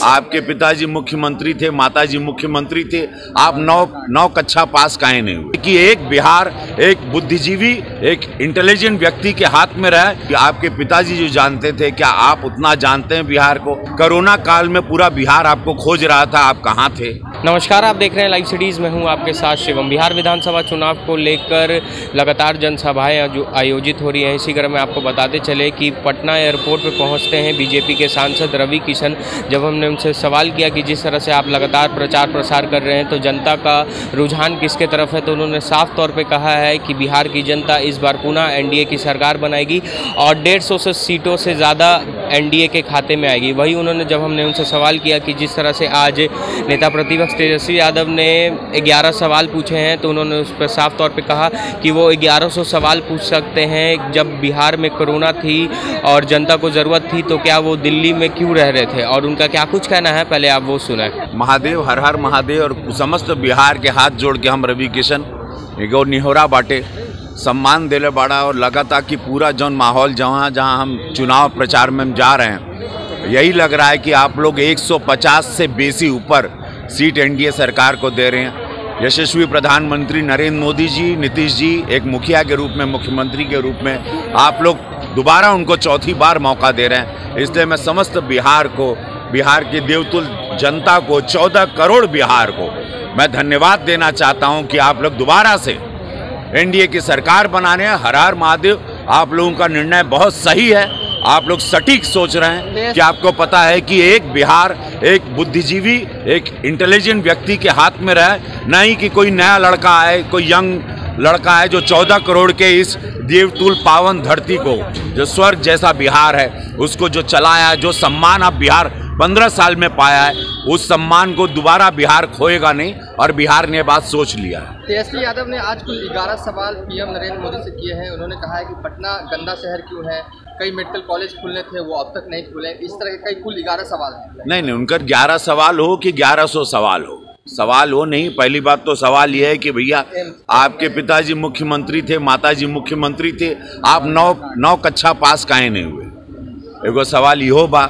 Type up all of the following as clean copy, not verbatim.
आपके पिताजी मुख्यमंत्री थे, माताजी मुख्यमंत्री थे, आप नौ कक्षा पास काहे नहीं हुए? कि एक बिहार एक बुद्धिजीवी, एक इंटेलिजेंट व्यक्ति के हाथ में रहा कि आपके पिताजी जो जानते थे, क्या आप उतना जानते हैं बिहार को? कोरोना काल में पूरा बिहार आपको खोज रहा था, आप कहाँ थे? नमस्कार, आप देख रहे हैं लाइव सिटीज़ में हूं आपके साथ शिवम। बिहार विधानसभा चुनाव को लेकर लगातार जनसभाएं जो आयोजित हो रही हैं, इसी क्रम में आपको बताते चले कि पटना एयरपोर्ट पर पहुंचते हैं बीजेपी के सांसद रवि किशन। जब हमने उनसे सवाल किया कि जिस तरह से आप लगातार प्रचार प्रसार कर रहे हैं तो जनता का रुझान किसके तरफ है, तो उन्होंने साफ तौर पर कहा है कि बिहार की जनता इस बार पुनः एनडीए की सरकार बनाएगी और 150 सीटों से ज़्यादा एनडीए के खाते में आएगी। वही उन्होंने जब हमने उनसे सवाल किया कि जिस तरह से आज नेता प्रतिपक्ष तेजस्वी यादव ने 11 सवाल पूछे हैं, तो उन्होंने उस पर साफ तौर पे कहा कि वो 1100 सवाल पूछ सकते हैं। जब बिहार में कोरोना थी और जनता को ज़रूरत थी तो क्या वो दिल्ली में क्यों रह रहे थे, और उनका क्या कुछ कहना है, पहले आप वो सुने। महादेव, हर हर महादेव। और समस्त बिहार के हाथ जोड़ के हम रवि किशन एगो निहोरा बाटे सम्मान दिले बाड़ा, और लगातार कि पूरा जौन माहौल जहाँ जहाँ हम चुनाव प्रचार में हम जा रहे हैं, यही लग रहा है कि आप लोग 150 से बेसी ऊपर सीट एनडीए सरकार को दे रहे हैं। यशस्वी प्रधानमंत्री नरेंद्र मोदी जी, नीतीश जी एक मुखिया के रूप में, मुख्यमंत्री के रूप में आप लोग दोबारा उनको चौथी बार मौका दे रहे हैं। इसलिए मैं समस्त बिहार को, बिहार की देवतुल जनता को, 14 करोड़ बिहार को मैं धन्यवाद देना चाहता हूं कि आप लोग दोबारा से एनडीए की सरकार बनाने हैं। हर हर महादेव। आप लोगों का निर्णय बहुत सही है, आप लोग सटीक सोच रहे हैं कि आपको पता है कि एक बिहार एक बुद्धिजीवी, एक इंटेलिजेंट व्यक्ति के हाथ में रहा, नहीं कि कोई नया लड़का आए, कोई यंग लड़का है जो 14 करोड़ के इस देवतुल पावन धरती को, जो स्वर्ग जैसा बिहार है, उसको जो चलाया, जो सम्मान अब बिहार 15 साल में पाया है, उस सम्मान को दोबारा बिहार खोएगा नहीं, और बिहार ने बात सोच लिया है। तेजस्वी यादव ने आज कुल 11 सवाल पीएम नरेंद्र मोदी से किए हैं। उन्होंने कहा है कि पटना गंदा शहर क्यों है, कई मेडिकल कॉलेज खुलने थे वो अब तक नहीं खुले, इस तरह के कई कुल 11 सवाल हैं। नहीं, उनका 11 सवाल हो कि 1100 सवाल हो, सवाल हो नहीं। पहली बात तो सवाल यह है कि भैया आपके पिताजी मुख्यमंत्री थे, माताजी मुख्यमंत्री थे, आप नौ कक्षा पास काहे नहीं हुए? एगो सवाल यो बा।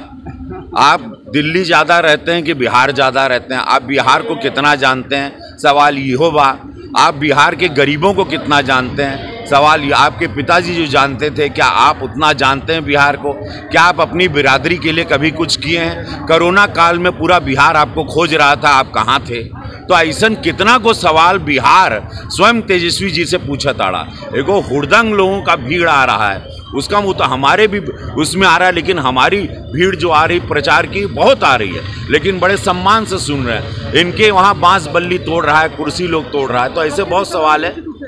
आप दिल्ली ज़्यादा रहते हैं कि बिहार ज़्यादा रहते हैं? आप बिहार को कितना जानते हैं? सवाल यो बा। आप बिहार के गरीबों को कितना जानते हैं? सवाल आपके पिताजी जो जानते थे, क्या आप उतना जानते हैं बिहार को? क्या आप अपनी बिरादरी के लिए कभी कुछ किए हैं? कोरोना काल में पूरा बिहार आपको खोज रहा था, आप कहाँ थे? तो ऐसा कितना को सवाल बिहार स्वयं तेजस्वी जी से पूछा ताड़ा। एगो हुड़दंग लोगों का भीड़ आ रहा है, उसका मुँह तो हमारे भी उसमें आ रहा है, लेकिन हमारी भीड़ जो आ रही प्रचार की बहुत आ रही है, लेकिन बड़े सम्मान से सुन रहे हैं। इनके वहाँ बांस बल्ली तोड़ रहा है, कुर्सी लोग तोड़ रहा है, तो ऐसे बहुत सवाल है।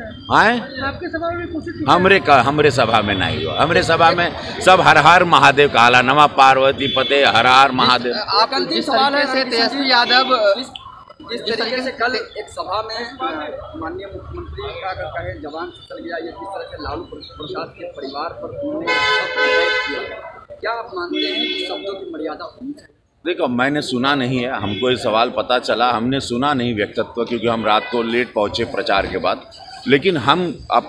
आपके सभा में हमरे सभा में नहीं हुआ। हमरे सभा में सब हर हर महादेव कहला, नमः पार्वती पते हर हर महादेव। आप जिस तरीके से तेजस्वी यादव जिस तरीके से कल एक सभा में माननीय मुख्यमंत्री का अगर कहे जवान से चल गया, या जिस तरह से लालू प्रसाद के परिवार पर उन्होंने किया, क्या आप मानते हैं कि शब्दों की मर्यादा होनी चाहिए? देखो, मैंने सुना नहीं है, हमको ये सवाल पता चला, हमने सुना नहीं व्यक्तित्व, क्योंकि हम रात को लेट पहुँचे प्रचार के बाद। लेकिन हम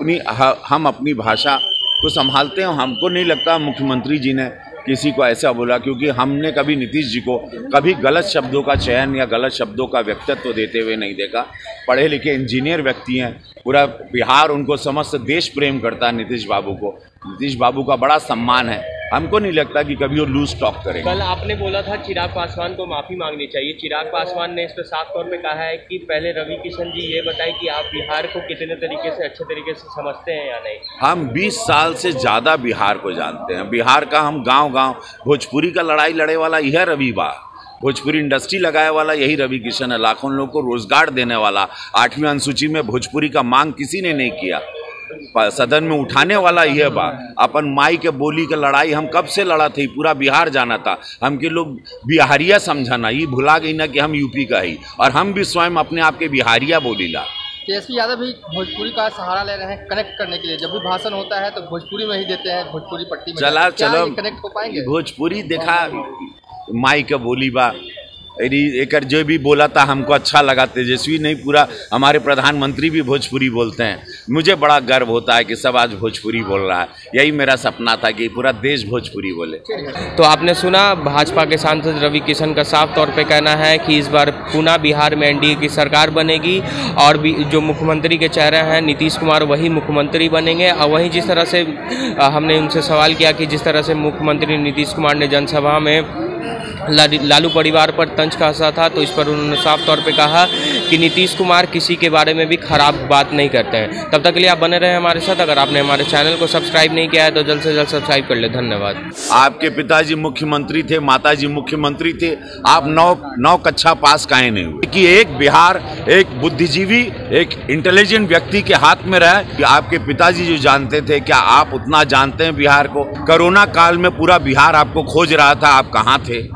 अपनी भाषा को संभालते हैं। हमको नहीं लगता मुख्यमंत्री जी ने किसी को ऐसा बोला, क्योंकि हमने कभी नीतीश जी को कभी गलत शब्दों का चयन या गलत शब्दों का व्यक्तित्व देते हुए नहीं देखा। पढ़े लिखे इंजीनियर व्यक्ति हैं, पूरा बिहार उनको समस्त देश प्रेम करता है। नीतीश बाबू को, नीतीश बाबू का बड़ा सम्मान है। हमको नहीं लगता कि कभी वो लूज टॉक करेंगे। कल आपने बोला था चिराग पासवान को माफ़ी मांगनी चाहिए। चिराग पासवान ने इस पर साफ तौर पे कहा है कि पहले रवि किशन जी ये बताएं कि आप बिहार को कितने तरीके से, अच्छे तरीके से समझते हैं या नहीं। हम 20 साल से ज़्यादा बिहार को जानते हैं। बिहार का हम गांव-गांव भोजपुरी का लड़ाई लड़े वाला यह रवि बा, भोजपुरी इंडस्ट्री लगाए वाला यही रवि किशन है, लाखों लोगों को रोजगार देने वाला। 8वीं अनुसूची में भोजपुरी का मांग किसी ने नहीं किया, सदन में उठाने वाला यह बा। अपन माई के बोली के लड़ाई हम कब से लड़ा थे, पूरा बिहार जाना था। हम के लोग बिहारिया समझाना, ये भुला गई ना कि हम यूपी का ही, और हम भी स्वयं अपने आप के बिहारिया बोलीला। तेजस्वी यादव भी भोजपुरी का सहारा ले रहे हैं कनेक्ट करने के लिए। जब भी भाषण होता है तो भोजपुरी में ही देते हैं, भोजपुरी पट्टी में। चलो कनेक्ट हो पाएंगे? भोजपुरी देखा माई के बोली बा, एक जो भी बोला था हमको अच्छा लगा। तेजस्वी नहीं, पूरा हमारे प्रधानमंत्री भी भोजपुरी बोलते हैं। मुझे बड़ा गर्व होता है कि सब आज भोजपुरी बोल रहा है। यही मेरा सपना था कि पूरा देश भोजपुरी बोले। तो आपने सुना, भाजपा के सांसद रवि किशन का साफ तौर पे कहना है कि इस बार पुनः बिहार में एनडीए की सरकार बनेगी और भी जो मुख्यमंत्री के चेहरे हैं नीतीश कुमार वही मुख्यमंत्री बनेंगे। और वहीं जिस तरह से हमने उनसे सवाल किया कि जिस तरह से मुख्यमंत्री नीतीश कुमार ने जनसभा में लालू परिवार पर तंज कसा था, तो इस पर उन्होंने साफ तौर पे कहा कि नीतीश कुमार किसी के बारे में भी खराब बात नहीं करते हैं। तब तक के लिए आप बने रहे हमारे साथ। अगर आपने हमारे चैनल को सब्सक्राइब नहीं किया है तो जल्द से जल्द सब्सक्राइब कर ले। धन्यवाद। आपके पिताजी मुख्यमंत्री थे, माताजी मुख्यमंत्री थे, आप नौ कक्षा पास काहे नहीं हुए? कि एक बिहार एक बुद्धिजीवी, एक इंटेलिजेंट व्यक्ति के हाथ में रहा कि आपके पिताजी जो जानते थे, क्या आप उतना जानते हैं बिहार को? कोरोना काल में पूरा बिहार आपको खोज रहा था, आप कहाँ थे?